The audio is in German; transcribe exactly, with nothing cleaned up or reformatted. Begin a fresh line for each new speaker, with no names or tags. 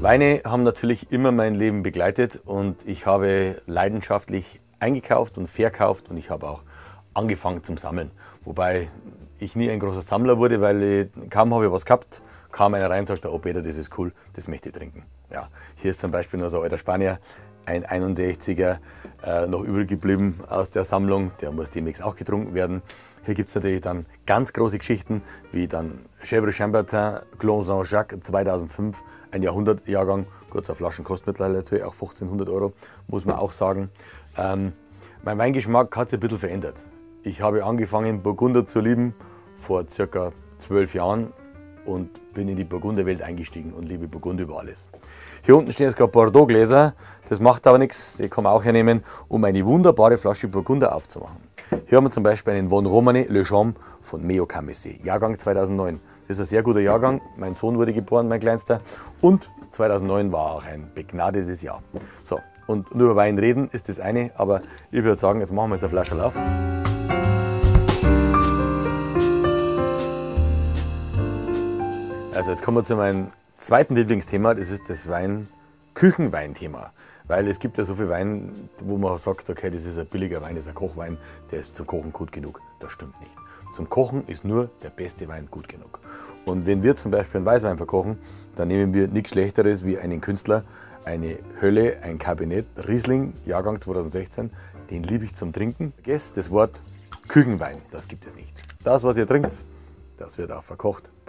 Weine haben natürlich immer mein Leben begleitet und ich habe leidenschaftlich eingekauft und verkauft und ich habe auch angefangen zum Sammeln. Wobei ich nie ein großer Sammler wurde, weil ich, kaum habe ich was gehabt, kam einer rein und sagte, oh Peter, das ist cool, das möchte ich trinken. Ja, hier ist zum Beispiel noch so ein alter Spanier, ein einundsechziger, äh, noch übrig geblieben aus der Sammlung, der muss demnächst auch getrunken werden. Hier gibt es natürlich dann ganz große Geschichten, wie dann Chèvre Chambertin Clos Saint-Jacques zweitausendfünf, ein Jahrhundertjahrgang, gut, so Flaschen kostet mittlerweile natürlich auch fünfzehnhundert Euro, muss man auch sagen. Ähm, mein Weingeschmack hat sich ein bisschen verändert. Ich habe angefangen, Burgunder zu lieben vor circa zwölf Jahren und bin in die Burgunderwelt eingestiegen und liebe Burgunder über alles. Hier unten stehen jetzt gerade Bordeaux-Gläser, das macht aber nichts, die kann man auch hernehmen, um eine wunderbare Flasche Burgunder aufzumachen. Hier haben wir zum Beispiel einen Von Romanet Le Champ von Meo Camessé, Jahrgang zweitausendneun. Das ist ein sehr guter Jahrgang, mein Sohn wurde geboren, mein Kleinster, und zweitausendneun war auch ein begnadetes Jahr. So, und nur über Wein reden ist das eine, aber ich würde sagen, jetzt machen wir jetzt eine Flasche auf. Also jetzt kommen wir zu meinem zweiten Lieblingsthema, das ist das Wein, Küchenweinthema. Weil es gibt ja so viel Wein, wo man sagt, okay, das ist ein billiger Wein, das ist ein Kochwein, der ist zum Kochen gut genug. Das stimmt nicht. Zum Kochen ist nur der beste Wein gut genug. Und wenn wir zum Beispiel einen Weißwein verkochen, dann nehmen wir nichts Schlechteres wie einen Künstler, eine Hölle, ein Kabinett, Riesling, Jahrgang zweitausendsechzehn, den liebe ich zum Trinken. Vergesst das Wort Küchenwein, das gibt es nicht. Das, was ihr trinkt, das wird auch verkocht.